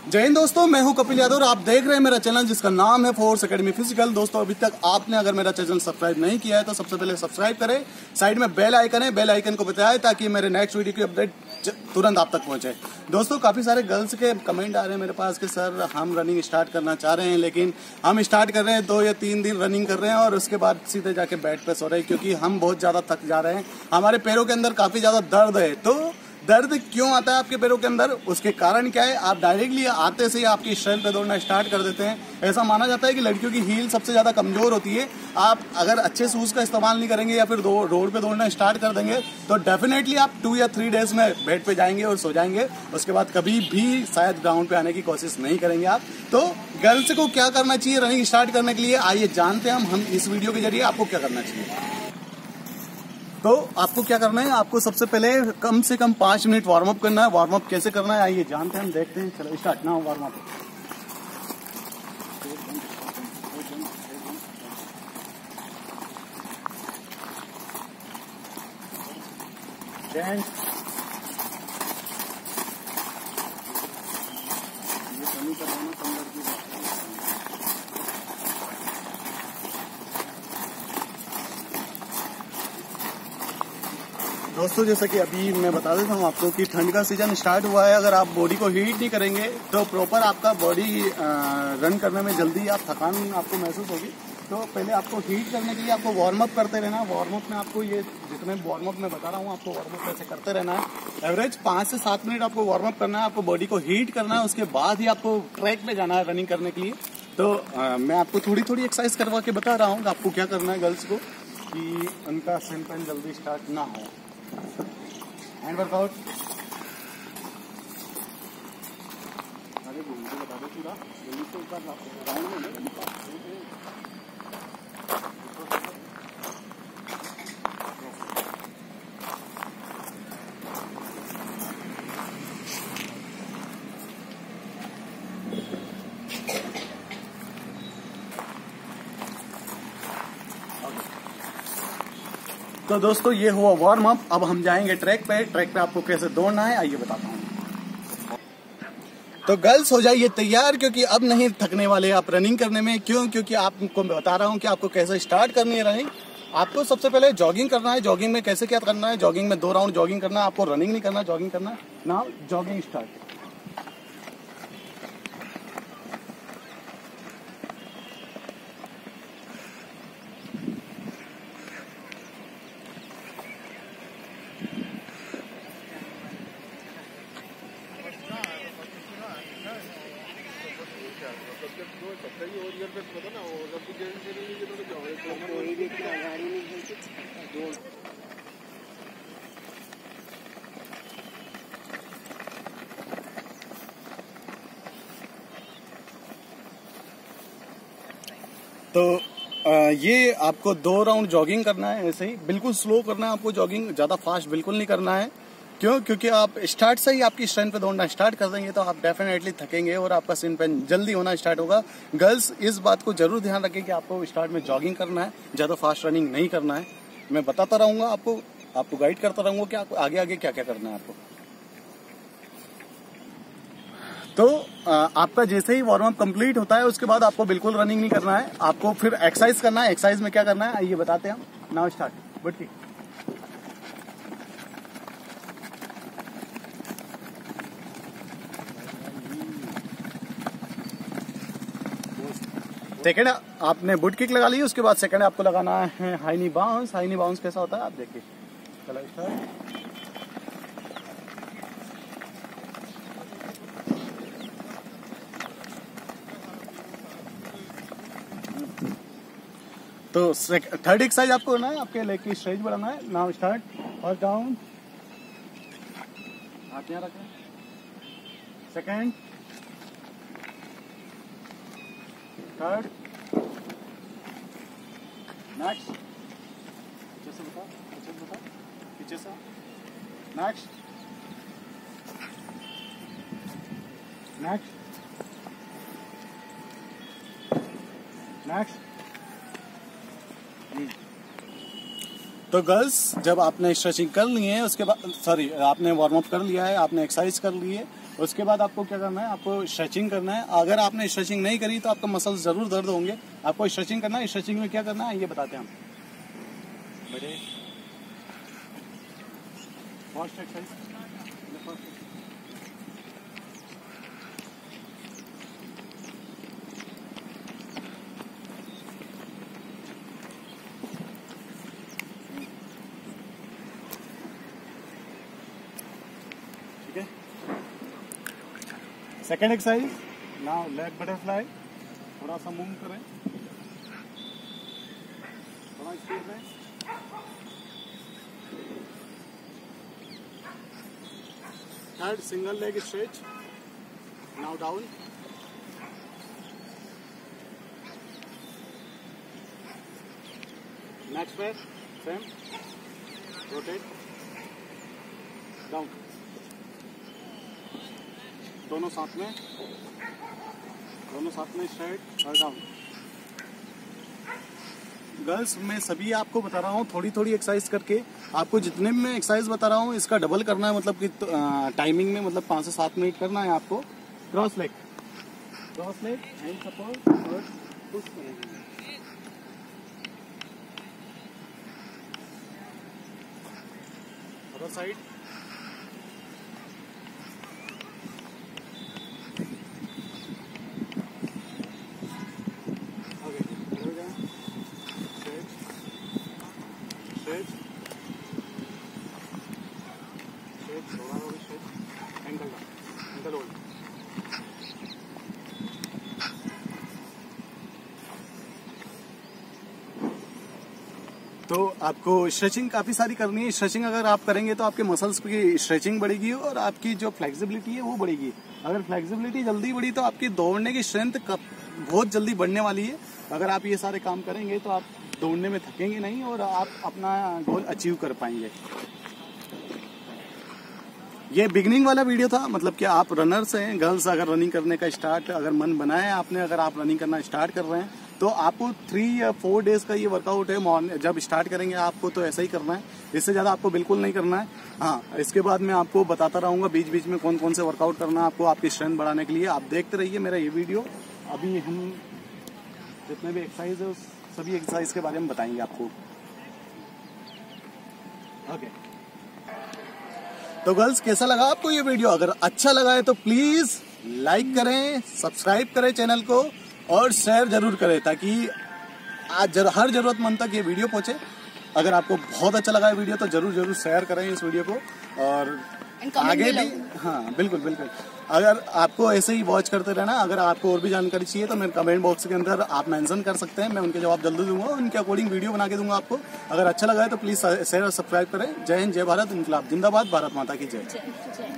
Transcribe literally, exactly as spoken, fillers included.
जय हिंद दोस्तों, मैं हूं कपिल यादव और आप देख रहे हैं मेरा चैनल जिसका नाम है फोर्स एकेडमी फिजिकल। दोस्तों अभी तक आपने अगर मेरा चैनल सब्सक्राइब नहीं किया है तो सबसे पहले सब्सक्राइब करें। साइड में बेल आइकन है, बेल आइकन को बताएं ताकि मेरे नेक्स्ट वीडियो की अपडेट तुरंत आप तक पहुंचे। दोस्तों काफी सारे गर्ल्स के कमेंट आ रहे हैं मेरे पास कि सर हम रनिंग स्टार्ट करना चाह रहे हैं, लेकिन हम स्टार्ट कर रहे हैं दो या तीन दिन रनिंग कर रहे हैं और उसके बाद सीधे जाके बेड पे सो रहे हैं क्योंकि हम बहुत ज्यादा थक जा रहे हैं। हमारे पैरों के अंदर काफी ज्यादा दर्द है। तो दर्द क्यों आता है आपके पैरों के अंदर, उसके कारण क्या है? आप डायरेक्टली आते से ही आपकी स्ट्रेंथ पे दौड़ना स्टार्ट कर देते हैं। ऐसा माना जाता है कि लड़कियों की हील सबसे ज्यादा कमजोर होती है। आप अगर अच्छे शूज का इस्तेमाल नहीं करेंगे या फिर रोड पे दौड़ना स्टार्ट कर देंगे तो डेफिनेटली आप टू या थ्री डेज में बेड पे जाएंगे और सो जाएंगे। उसके बाद कभी भी शायद ग्राउंड पे आने की कोशिश नहीं करेंगे आप। तो गर्ल्स को क्या करना चाहिए रनिंग स्टार्ट करने के लिए, आइए जानते हैं हम हम इस वीडियो के जरिए आपको क्या करना चाहिए। तो आपको क्या करना है, आपको सबसे पहले कम से कम पांच मिनट वार्म अप करना है। वार्म अप कैसे करना है आइए जानते हैं, हम देखते हैं। चलो स्टार्ट ना वार्म अप। दोस्तों जैसा कि अभी मैं बता देता हूँ आपको कि ठंड का सीजन स्टार्ट हुआ है। अगर आप बॉडी को हीट नहीं करेंगे तो प्रॉपर आपका बॉडी रन करने में जल्दी आप थकान आपको महसूस होगी। तो पहले आपको हीट करने के लिए आपको वार्म अप करते रहना। वार्म अप में आपको ये जितने वार्म अप में बता रहा हूँ आपको वार्म अप ऐसे करते रहना है। एवरेज पाँच से सात मिनट आपको वार्म अप करना है, आपको बॉडी को हीट करना है। उसके बाद ही आपको ट्रैक पे जाना है रनिंग करने के लिए। तो आ, मैं आपको थोड़ी थोड़ी एक्सरसाइज करवा के बता रहा हूँ आपको क्या करना है गर्ल्स को कि उनका सिन पेन जल्दी स्टार्ट ना हो। हैंड वर्कआउट आगे घूम के बता दो पूरा जल्दी से ऊपर राउंड में। तो दोस्तों ये हुआ वार्म अप। अब हम जाएंगे ट्रैक पे। ट्रैक पे आपको कैसे दौड़ना है आइए बताता हूँ। तो गर्ल्स हो जाइए तैयार क्योंकि अब नहीं थकने वाले आप रनिंग करने में। क्यों? क्योंकि आपको बता रहा हूँ कि आपको कैसे स्टार्ट करनी है रनिंग। आपको सबसे पहले जॉगिंग करना है। जॉगिंग में कैसे क्या करना है, जॉगिंग में दो राउंड जॉगिंग करना है। आपको रनिंग नहीं करना, जॉगिंग करना है। Now jogging start. तो आ, ये आपको दो राउंड जॉगिंग करना है। ऐसे ही बिल्कुल स्लो करना है आपको जॉगिंग, ज्यादा फास्ट बिल्कुल नहीं करना है। क्यों? क्योंकि आप स्टार्ट से ही आपकी स्ट्रेंथ पे दौड़ना स्टार्ट कर देंगे तो आप डेफिनेटली थकेंगे और आपका सिन पेन जल्दी होना स्टार्ट होगा। गर्ल्स इस बात को जरूर ध्यान रखें कि आपको स्टार्ट में जॉगिंग करना है, ज्यादा फास्ट रनिंग नहीं करना है। मैं बताता रहूंगा आपको, आपको गाइड करता रहूंगा कि आपको आगे आगे क्या क्या करना है आपको। तो आपका जैसे ही वार्म अप कंप्लीट होता है उसके बाद आपको बिल्कुल रनिंग नहीं करना है, आपको फिर एक्सरसाइज करना है। एक्सरसाइज में क्या करना है आइए बताते हैं हम। Now start. बुटकी सेकेंड आपने बुट किक लगा ली, उसके बाद सेकेंड आपको लगाना है high knee bounce. High knee bounce कैसा होता है आप देखिए। चलो स्टार्ट। तो थर्ड एक्सरसाइज आपको करना है, आपके लेग की स्ट्रेच बढ़ाना है। नाउ स्टार्ट और डाउन। हाथ यहाँ रखें। Second, third, next. पीछे से बता, पीछे से बता, पीछे से। Next, next, next. तो गर्ल्स जब आपने स्ट्रेचिंग कर ली है उसके बाद, सॉरी आपने वार्म अप कर लिया है, आपने एक्सरसाइज कर ली है, उसके बाद आपको क्या करना है, आपको स्ट्रेचिंग करना है। अगर आपने स्ट्रेचिंग नहीं करी तो आपका मसल जरूर दर्द होंगे। आपको स्ट्रेचिंग करना है। स्ट्रेचिंग में क्या करना है ये बताते हैं हम। बड़े फर्स्ट एक्सरसाइज, ठीक है। Second exercise, now leg butterfly, थोड़ा सा मूव करें, थोड़ा स्पीड में। Third single leg stretch, now down. Next पैर सेम, रोटेट डाउन, दोनों साथ में, दोनों साथ में स्ट्रेट और डाउन। गर्ल्स मैं सभी आपको बता रहा हूँ थोड़ी थोड़ी एक्सरसाइज करके। आपको जितने भी मैं एक्सरसाइज बता रहा हूँ इसका डबल करना है, मतलब कि टाइमिंग में, मतलब पाँच से सात मिनट करना है आपको। Cross leg, cross leg, hand support और पुश करेंगे। अदर साइड, स्ट्रेच, स्ट्रेच, थोड़ा और stretch, ankle down, ankle hold. तो आपको स्ट्रेचिंग काफी सारी करनी है। स्ट्रेचिंग अगर आप करेंगे तो आपके मसल्स की स्ट्रेचिंग बढ़ेगी और आपकी जो फ्लेक्सिबिलिटी है वो बढ़ेगी। अगर फ्लेक्सिबिलिटी जल्दी बढ़ी तो आपकी दौड़ने की स्ट्रेंथ बहुत जल्दी बढ़ने वाली है। अगर आप ये सारे काम करेंगे तो आप दौड़ने में थकेंगे नहीं और आप अपना गोल अचीव कर पाएंगे। ये बिगनिंग वाला वीडियो था, मतलब कि आप रनर्स हैं, गर्ल्स अगर रनिंग करने का स्टार्ट अगर मन बनाया है आपने, अगर आप रनिंग करना स्टार्ट कर रहे हैं तो आपको थ्री या फोर डेज का ये वर्कआउट है। मॉर्निंग जब स्टार्ट करेंगे आपको तो ऐसा ही करना है, इससे ज़्यादा आपको बिल्कुल नहीं करना है। हाँ, इसके बाद मैं आपको बताता रहूँगा बीच बीच में कौन कौन से वर्कआउट करना है आपको आपकी स्ट्रेंथ बढ़ाने के लिए। आप देखते रहिए मेरा ये वीडियो। अभी हम जितने भी एक्सरसाइज है उस सभी एक्सरसाइज के बारे में बताएंगे आपको। ओके, तो गर्ल्स कैसा लगा आपको ये वीडियो? अगर अच्छा लगा है तो प्लीज लाइक करें, सब्सक्राइब करें चैनल को और शेयर जरूर करें ताकि आज जर, हर जरूरतमंद तक ये वीडियो पहुंचे। अगर आपको बहुत अच्छा लगा है वीडियो तो जरूर जरूर शेयर करें इस वीडियो को और आगे भी। हाँ बिल्कुल बिल्कुल, अगर आपको ऐसे ही वॉच करते रहना। अगर आपको और भी जानकारी चाहिए तो मेरे कमेंट बॉक्स के अंदर आप मेंशन कर सकते हैं, मैं उनके जवाब जल्दी दूंगा, उनके अकॉर्डिंग वीडियो बना के दूंगा आपको। अगर अच्छा लगा है तो प्लीज शेयर और सब्सक्राइब करें। जय हिंद, जय भारत, इनकलाब जिंदाबाद, भारत माता की जय।